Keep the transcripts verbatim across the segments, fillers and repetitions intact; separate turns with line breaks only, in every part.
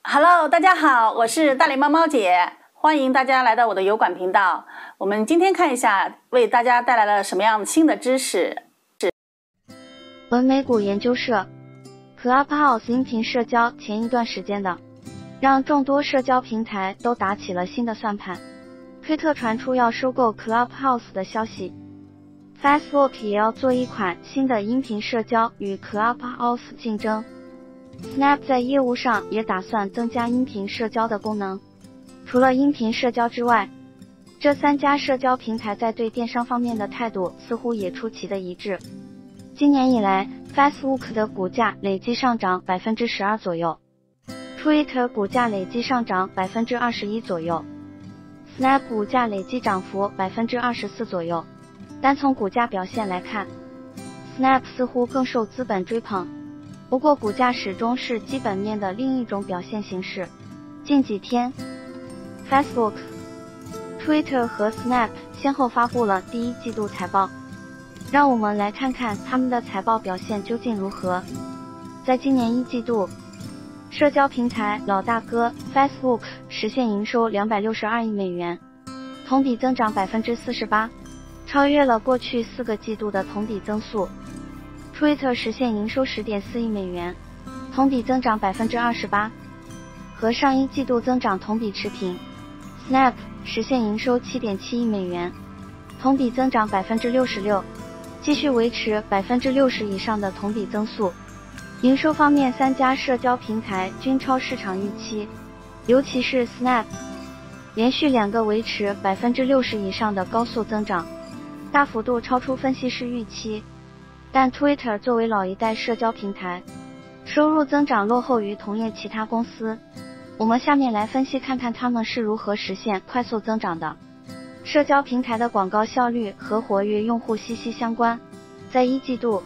Hello， 大家好，我是大脸猫猫姐，欢迎大家来到我的油管频道。我们今天看一下，为大家带来了什么样新的知识。
文美股研究社 Clubhouse 音频社交前一段时间的，让众多社交平台都打起了新的算盘。推特传出要收购 Clubhouse 的消息， Facebook 也要做一款新的音频社交与 Clubhouse 竞争。Snap 在业务上也打算增加音频社交的功能。除了音频社交之外，这三家社交平台在对电商方面的态度似乎也出奇的一致。今年以来 Facebook 的股价累计上涨 百分之十二 左右， Twitter 股价累计上涨 百分之二十一 左右， Snap 股价累计涨幅 百分之二十四 左右。单从股价表现来看， Snap 似乎更受资本追捧，不过股价始终是基本面的另一种表现形式。近几天 Facebook、Twitter 和 Snap 先后发布了第一季度财报，让我们来看看他们的财报表现究竟如何。在今年一季度，社交平台老大哥 Facebook 实现营收两百六十二亿美元，同比增长 百分之四十八， 超越了过去四个季度的同比增速。Twitter 实现营收 十点四亿美元，同比增长 百分之二十八， 和上一季度增长同比持平。Snap 实现营收 七点七亿美元，同比增长 百分之六十六， 继续维持 百分之六十 以上的同比增速。营收方面，三家社交平台均超市场预期，尤其是 Snap 连续两个维持 百分之六十 以上的高速增长，大幅度超出分析师预期。但 Twitter 作为老一代社交平台，收入增长落后于同业其他公司。我们下面来分析看看他们是如何实现快速增长的。社交平台的广告效率和活跃用户息息相关。在一季度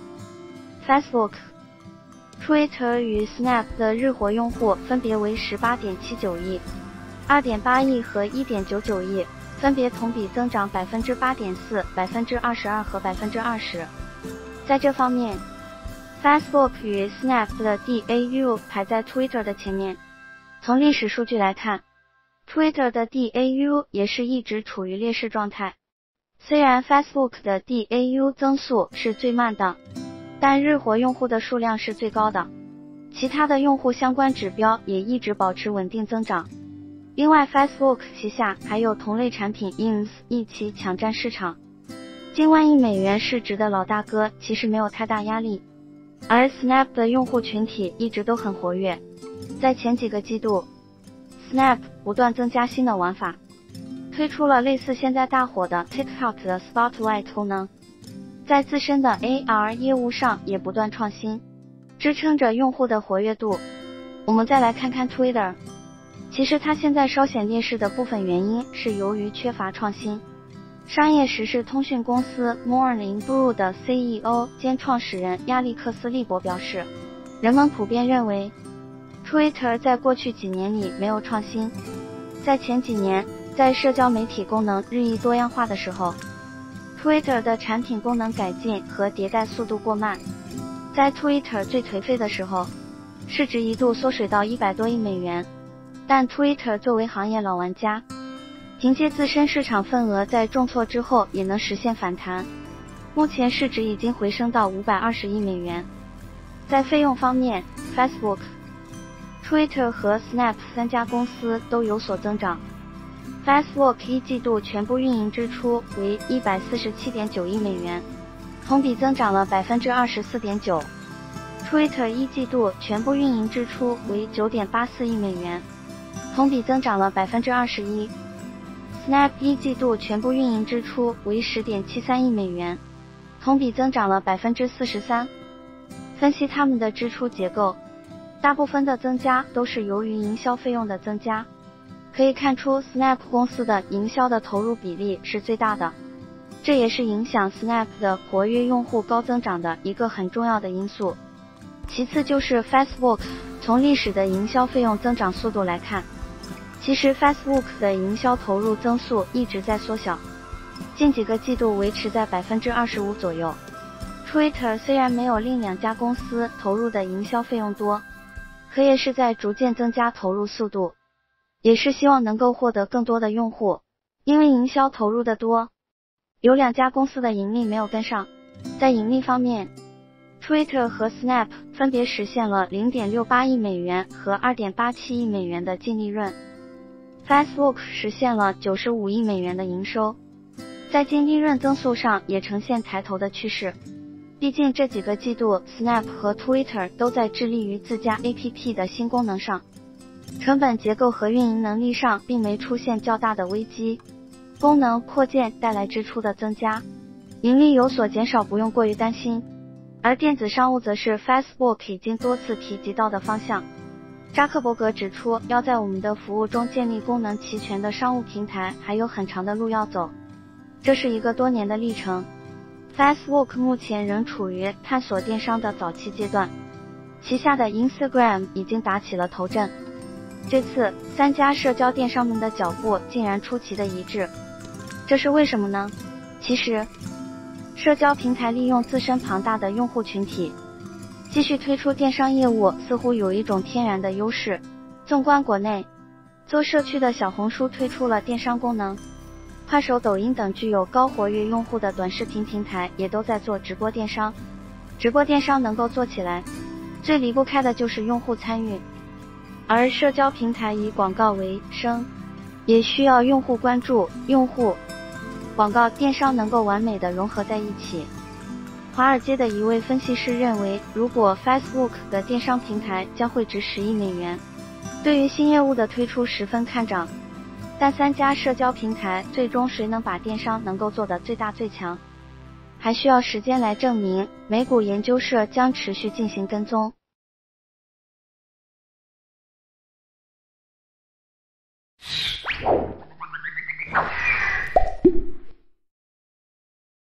Facebook、Twitter 与 Snap 的日活用户分别为 十八点七九亿、二点八亿和 一点九九亿，分别同比增长 百分之八点四、百分之二十二 和 百分之二十。在这方面， Facebook 与 Snap 的 D A U 排在 Twitter 的前面。从历史数据来看， Twitter 的 D A U 也是一直处于劣势状态。虽然 Facebook 的 D A U 增速是最慢的，但日活用户的数量是最高的，其他的用户相关指标也一直保持稳定增长。另外 Facebook 旗下还有同类产品 Ins 一起抢占市场，近万亿美元市值的老大哥其实没有太大压力，而 Snap 的用户群体一直都很活跃。在前几个季度， Snap 不断增加新的玩法，推出了类似现在大火的 TikTok 的 Spotlight 功能，在自身的 A R 业务上也不断创新，支撑着用户的活跃度。我们再来看看 Twitter， 其实它现在稍显劣势的部分原因是由于缺乏创新。商业时事通讯公司 Morning Brew 的 C E O 兼创始人亚历克斯利伯表示，人们普遍认为 Twitter 在过去几年里没有创新。在前几年，在社交媒体功能日益多样化的时候， Twitter 的产品功能改进和迭代速度过慢。在 Twitter 最颓废的时候，市值一度缩水到一百多亿美元，但 Twitter 作为行业老玩家，凭借自身市场份额在重挫之后也能实现反弹，目前市值已经回升到五百二十亿美元。在费用方面， Facebook、Twitter 和 Snap 三家公司都有所增长。 Facebook 一季度全部运营支出为 一百四十七点九亿美元，同比增长了 百分之二十四点九。 Twitter 一季度全部运营支出为 九点八四亿美元，同比增长了 百分之二十一。Snap 一季度全部运营支出为 十点七三亿美元，同比增长了 百分之四十三。分析他们的支出结构，大部分的增加都是由于营销费用的增加。可以看出 Snap 公司的营销的投入比例是最大的，这也是影响 Snap 的活跃用户高增长的一个很重要的因素。其次就是 Facebook， 从历史的营销费用增长速度来看，其实 Facebook 的营销投入增速一直在缩小，近几个季度维持在 百分之二十五 左右。Twitter 虽然没有另两家公司投入的营销费用多， 可也是在逐渐增加投入速度，也是希望能够获得更多的用户。因为营销投入的多，有两家公司的盈利没有跟上。在盈利方面， Twitter 和 Snap 分别实现了 零点六八亿美元和 二点八七亿美元的净利润， Facebook 实现了九十五亿美元的营收，在净利润增速上也呈现抬头的趋势。毕竟这几个季度 Snap 和 Twitter 都在致力于自家 A P P 的新功能上，成本结构和运营能力上并没出现较大的危机，功能扩建带来支出的增加，盈利有所减少不用过于担心。而电子商务则是 Facebook 已经多次提及到的方向。扎克伯格指出，要在我们的服务中建立功能齐全的商务平台还有很长的路要走，这是一个多年的历程。Facebook 目前仍处于探索电商的早期阶段，旗下的 Instagram 已经打起了头阵。这次三家社交电商们的脚步竟然出奇的一致，这是为什么呢？其实，社交平台利用自身庞大的用户群体，继续推出电商业务似乎有一种天然的优势。纵观国内，做社区的小红书推出了电商功能，快手、抖音等具有高活跃用户的短视频平台也都在做直播电商。直播电商能够做起来，最离不开的就是用户参与，而社交平台以广告为生，也需要用户关注，用户、广告、电商能够完美的融合在一起。华尔街的一位分析师认为，如果 Facebook 的电商平台将会值十亿美元，对于新业务的推出十分看涨。但三家社交平台最终谁能把电商能够做得最大最强，还需要时间来证明。美股研究社将持续进行跟踪。